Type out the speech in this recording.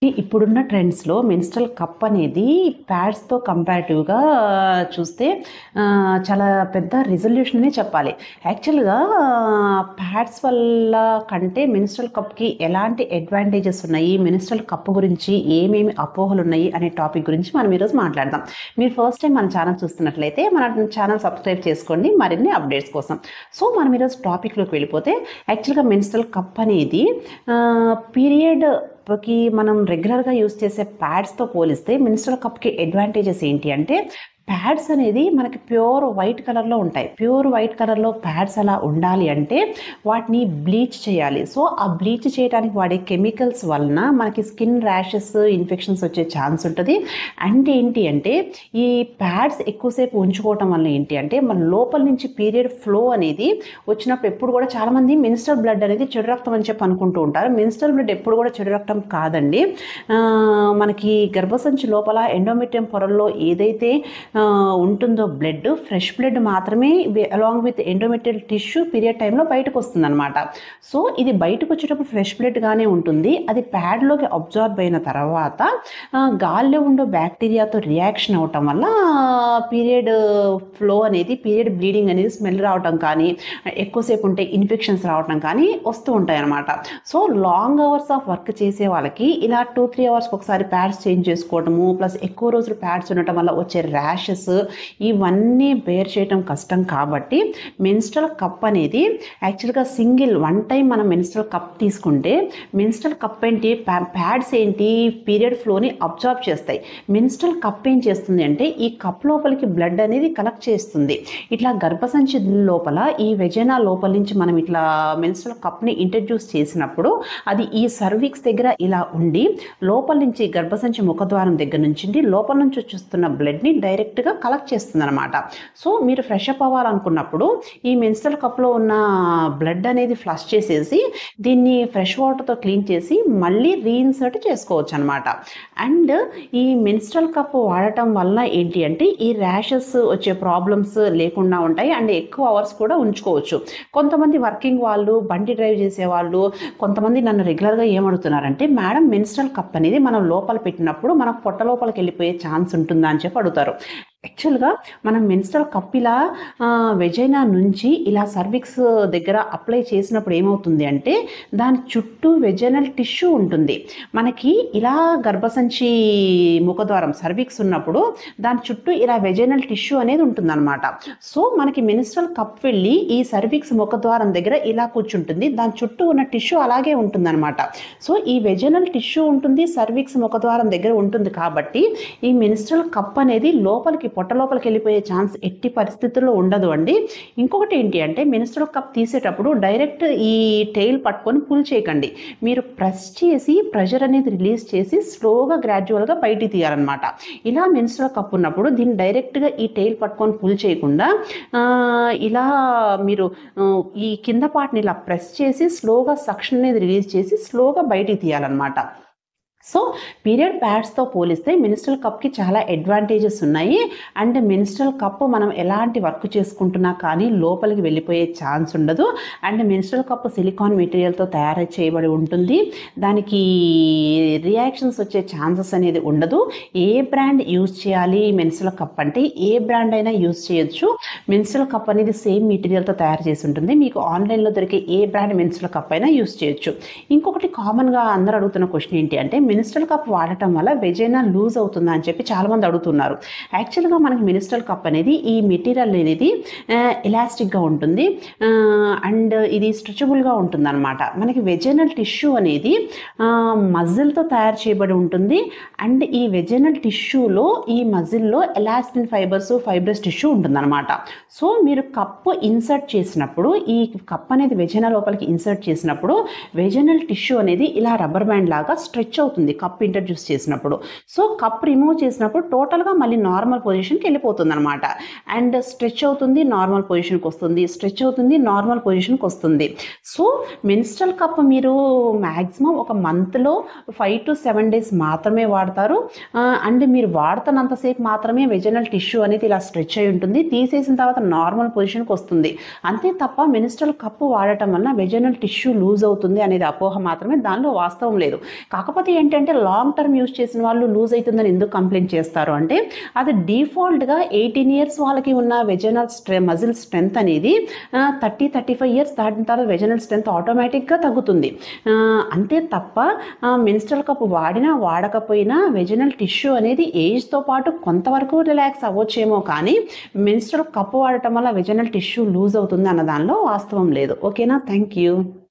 ఇప్పుడున్న ట్రెండ్స్‌లో menstrual cup అనేది ప్యాడ్స్‌తో కంపారిటివ్‌గా చూస్తే చాలా పెద్ద రిజల్యూషన్ అనే చెప్పాలి. యాక్చువల్‌గా ప్యాడ్స్ వల్ల కంటే మెన్స్ట్రల్ కప్‌కి ఎలాంటి అడ్వాంటేజెస్ ఉన్నాయి, మెన్స్ట్రల్ కప్ గురించి ఏమేమి అపోహలున్నాయి అనే టాపిక్ గురించి మనం ఈరోజు మాట్లాడదాం. మీరు ఫస్ట్ టైం మన ఛానల్ చూస్తున్నట్లయితే మన ఛానల్ సబ్స్క్రైబ్ చేసుకోండి మరిన్ని అప్డేట్స్ కోసం. సో మనం ఈరోజు టాపిక్‌లోకి వెళ్ళిపోతే యాక్చువల్‌గా మెన్స్ట్రల్ కప్ అనేది పీరియడ్‌కి మనం రెగ్యులర్‌గా యూజ్ చేసే ప్యాడ్స్‌తో పోలిస్తే మెన్స్ట్రల్ కప్‌కి అడ్వాంటేజెస్ ఏంటి అంటే ప్యాడ్స్ అనేది మనకి ప్యూర్ వైట్ కలర్‌లో ఉంటాయి. ప్యూర్ వైట్ కలర్‌లో ప్యాడ్స్ అలా ఉండాలి అంటే వాటిని బ్లీచ్ చేయాలి. సో ఆ బ్లీచ్ చేయడానికి వాడే కెమికల్స్ వలన మనకి స్కిన్ ర్యాషెస్, ఇన్ఫెక్షన్స్ వచ్చే ఛాన్స్ ఉంటుంది. అండ్ ఏంటి అంటే ఈ ప్యాడ్స్ ఎక్కువసేపు ఉంచుకోవటం వల్ల ఏంటి అంటే మన లోపల నుంచి పీరియడ్ ఫ్లో అనేది వచ్చినప్పుడు ఎప్పుడు కూడా చాలామంది మెన్స్ట్రల్ బ్లడ్ అనేది చెడు రక్తం అని చెప్పి అనుకుంటూ ఉంటారు. మెన్స్ట్రల్ బ్లడ్ ఎప్పుడు కూడా చెడు రక్తం కాదండి. మనకి గర్భసంచి లోపల ఎండోమెట్రియం పొరల్లో ఏదైతే ఉంటుందో బ్లడ్, ఫ్రెష్ బ్లడ్ మాత్రమే along with endometrial tissue period టైంలో బయటకు వస్తుంది అనమాట. సో ఇది బయటకు వచ్చేటప్పుడు ఫ్రెష్ బ్లడ్గానే ఉంటుంది. అది ప్యాడ్లోకి అబ్జార్బ్ అయిన తర్వాత గాల్లో ఉండే బ్యాక్టీరియాతో రియాక్షన్ అవటం వల్ల పీరియడ్ ఫ్లో అనేది, పీరియడ్ బ్లీడింగ్ అనేది స్మెల్ రావటం కానీ, ఎక్కువసేపు ఉంటే ఇన్ఫెక్షన్స్ రావటం కానీ వస్తూ ఉంటాయి అనమాట. So long hours of work చేసే వాళ్ళకి ఇలా 2-3 అవర్స్కి ఒకసారి ప్యాడ్స్ చేంజ్ చేసుకోవటము, ప్లస్ ఎక్కువ రోజులు ప్యాడ్స్ ఉండటం వల్ల వచ్చే ర్యాషెస్ ఇవన్నీ బేర్ చేయటం కష్టం. కాబట్టి మెన్స్ట్రల్ కప్ అనేది యాక్చువల్గా సింగిల్ వన్ టైం మనం మెన్స్ట్రల్ కప్ తీసుకుంటే, మెన్స్ట్రల్ కప్ ఏంటి, ప్యాడ్స్ ఏంటి, పీరియడ్ ఫ్లోని అబ్జార్బ్ చేస్తాయి. మెన్స్ట్రల్ కప్ ఏం చేస్తుంది అంటే ఈ కప్ లోపలికి బ్లడ్ అనేది కలెక్ట్ చేస్తుంది. ఇట్లా గర్భసంచి లోపల ఈ వెజైనా లోపల నుంచి మనం ఇట్లా మెన్స్ట్రల్ కప్ని ఇంట్రడ్యూస్ చేసినప్పుడు అది ఈ సర్విక్స్ దగ్గర ఇలా ఉండి లోపల నుంచి గర్భసంచి ముఖద్వారం దగ్గర నుంచి లోపల నుంచి వచ్చేస్తున్న బ్లడ్ని డైరెక్ట్గా కలెక్ట్ చేస్తుంది అనమాట. సో మీరు ఫ్రెష్ అప్ అవ్వాలనుకున్నప్పుడు ఈ మెన్స్ట్రల్ కప్లో ఉన్న బ్లడ్ అనేది ఫ్లష్ చేసేసి దీన్ని ఫ్రెష్ వాటర్తో క్లీన్ చేసి మళ్ళీ రీఇన్సర్ట్ చేసుకోవచ్చు అనమాట. అండ్ ఈ మెన్స్ట్రల్ కప్ వాడటం వల్ల ఏంటి అంటే ఈ ర్యాషెస్ వచ్చే ప్రాబ్లమ్స్ లేకుండా ఉంటాయి. అండ్ ఎక్కువ అవర్స్ కూడా ఉంచుకోవచ్చు. కొంతమంది వర్కింగ్ వాళ్ళు, బండి డ్రైవ్ చేసే వాళ్ళు, కొంతమంది నన్ను రెగ్యులర్గా ఏమడుగుతున్నారంటే మేడం మెన్స్ట్రల్ కప్ అనేది మనం లోపల పెట్టినప్పుడు మన పొట్ట లోపలికి వెళ్ళిపోయే ఛాన్స్ ఉంటుందా అని చెప్పి అడుగుతారు. యాక్చువల్గా మనం మెన్స్ట్రల్ కప్ ఇలా వెజైనా నుంచి ఇలా సర్విక్స్ దగ్గర అప్లై చేసినప్పుడు ఏమవుతుంది అంటే దాని చుట్టూ వెజైనల్ టిష్యూ ఉంటుంది. మనకి ఇలా గర్భసంచి ముఖద్వారం సర్విక్స్ ఉన్నప్పుడు దాని చుట్టూ ఇలా వెజైనల్ టిష్యూ అనేది ఉంటుందన్నమాట. సో మనకి మెన్స్ట్రల్ కప్ వెళ్ళి ఈ సర్విక్స్ ముఖద్వారం దగ్గర ఇలా కూర్చుంటుంది. దాని చుట్టూ ఉన్న టిష్యూ అలాగే ఉంటుందన్నమాట. సో ఈ వెజైనల్ టిష్యూ ఉంటుంది, సర్విక్స్ ముఖద్వారం దగ్గర ఉంటుంది. కాబట్టి ఈ మెన్స్ట్రల్ కప్ అనేది లోపలికి పొట్ట లోపలికి వెళ్ళిపోయే ఛాన్స్ ఎట్టి పరిస్థితుల్లో ఉండదు అండి. ఇంకొకటి ఏంటి అంటే మెన్స్ట్రల్ కప్ తీసేటప్పుడు డైరెక్ట్ ఈ టెయిల్ పట్టుకొని పుల్ చేయకండి. మీరు ప్రెస్ చేసి ప్రెషర్ అనేది రిలీజ్ చేసి స్లోగా గ్రాడ్యువల్గా బయటికి తీయాలన్నమాట. ఇలా మెన్స్ట్రల్ కప్ ఉన్నప్పుడు దీన్ని డైరెక్ట్గా ఈ టెయిల్ పట్టుకొని పుల్ చేయకుండా ఇలా మీరు ఈ కింద పార్ట్ని ఇలా ప్రెస్ చేసి స్లోగా సక్షన్ అనేది రిలీజ్ చేసి స్లోగా బయటికి తీయాలన్నమాట. సో పీరియడ్ ప్యాడ్స్తో పోలిస్తే మెన్స్ట్రల్ కప్కి చాలా అడ్వాంటేజెస్ ఉన్నాయి. అండ్ మెన్స్ట్రల్ కప్ మనం ఎలాంటి వర్క్ చేసుకుంటున్నా కానీ లోపలికి వెళ్ళిపోయే ఛాన్స్ ఉండదు. అండ్ మెన్స్ట్రల్ కప్ సిలికాన్ మెటీరియల్తో తయారు చేయబడి ఉంటుంది. దానికి రియాక్షన్స్ వచ్చే ఛాన్సెస్ అనేది ఉండదు. ఏ బ్రాండ్ యూజ్ చేయాలి మెన్స్ట్రల్ కప్ అంటే ఏ బ్రాండ్ అయినా యూజ్ చేయొచ్చు. మెన్స్ట్రల్ కప్ అనేది సేమ్ మెటీరియల్తో తయారు చేసి ఉంటుంది. మీకు ఆన్లైన్లో దొరికే ఏ బ్రాండ్ మెన్స్ట్రల్ కప్ అయినా యూజ్ చేయొచ్చు. ఇంకొకటి కామన్గా అందరూ అడుగుతున్న క్వశ్చన్ ఏంటి అంటే మెన్స్ట్రల్ కప్ వాడటం వల్ల వెజైనా లూజ్ అవుతుందా అని చెప్పి చాలామంది అడుగుతున్నారు. యాక్చువల్గా మనకి మెన్స్ట్రల్ కప్ అనేది ఈ మెటీరియల్ అనేది ఎలాస్టిక్గా ఉంటుంది అండ్ ఇది స్ట్రెచబుల్గా ఉంటుంది అనమాట. మనకి వెజైనల్ టిష్యూ అనేది మజిల్తో తయారు చేయబడి ఉంటుంది. అండ్ ఈ వెజైనల్ టిష్యూలో ఈ మజిల్లో ఎలాస్టిన్ ఫైబ్రస్ టిష్యూ ఉంటుందన్నమాట. సో మీరు కప్ ఇన్సర్ట్ చేసినప్పుడు ఈ కప్ అనేది వెజైనా లోపలికి ఇన్సర్ట్ చేసినప్పుడు వెజైనల్ టిష్యూ అనేది ఇలా రబ్బర్ బ్యాండ్ లాగా స్ట్రెచ్ అవుతుంది కప్ ఇంట్రడ్యూస్ చేసినప్పుడు. సో కప్ రిమూవ్ చేసినప్పుడు టోటల్గా మళ్ళీ నార్మల్ పొజిషన్కి వెళ్ళిపోతుంది అనమాట. అండ్ స్ట్రెచ్ అవుతుంది, నార్మల్ పొజిషన్కి వస్తుంది, స్ట్రెచ్ అవుతుంది, నార్మల్ పొజిషన్కి వస్తుంది. సో మెన్స్ట్రల్ కప్ మీరు మ్యాక్సిమం ఒక మంత్లో 5 to 7 days మాత్రమే వాడతారు. అండ్ మీరు వాడుతున్నంతసేపు మాత్రమే వెజైనల్ టిష్యూ అనేది ఇలా స్ట్రెచ్ అయి ఉంటుంది. తీసేసిన తర్వాత నార్మల్ పొజిషన్కి వస్తుంది. అంతే తప్ప మెన్స్ట్రల్ కప్ వాడటం వల్ల వెజైనల్ టిష్యూ లూజ్ అవుతుంది అనేది అపోహ మాత్రమే, దానిలో వాస్తవం లేదు. కాకపోతే ఏంటి ఏంటంటే లాంగ్ టర్మ్ యూస్ చేసిన వాళ్ళు లూజ్ అవుతుందని ఎందుకు కంప్లైంట్ చేస్తారు అంటే అది డిఫాల్ట్గా 18 ఇయర్స్ వాళ్ళకి ఉన్న వెజనల్ మజిల్ స్ట్రెంత్ అనేది 35 ఇయర్స్ దాటిన తర్వాత వెజనల్ స్ట్రెంత్ ఆటోమేటిక్గా తగ్గుతుంది. అంతే తప్ప మెన్స్ట్రల్ కప్ వాడినా వాడకపోయినా వెజనల్ టిష్యూ అనేది ఏజ్తో పాటు కొంతవరకు రిలాక్స్ అవ్వచ్చేమో కానీ మెన్స్ట్రల్ కప్ వాడటం వల్ల వెజనల్ టిష్యూ లూజ్ అవుతుంది అన్న దానిలో వాస్తవం లేదు. ఓకేనా? Thank you.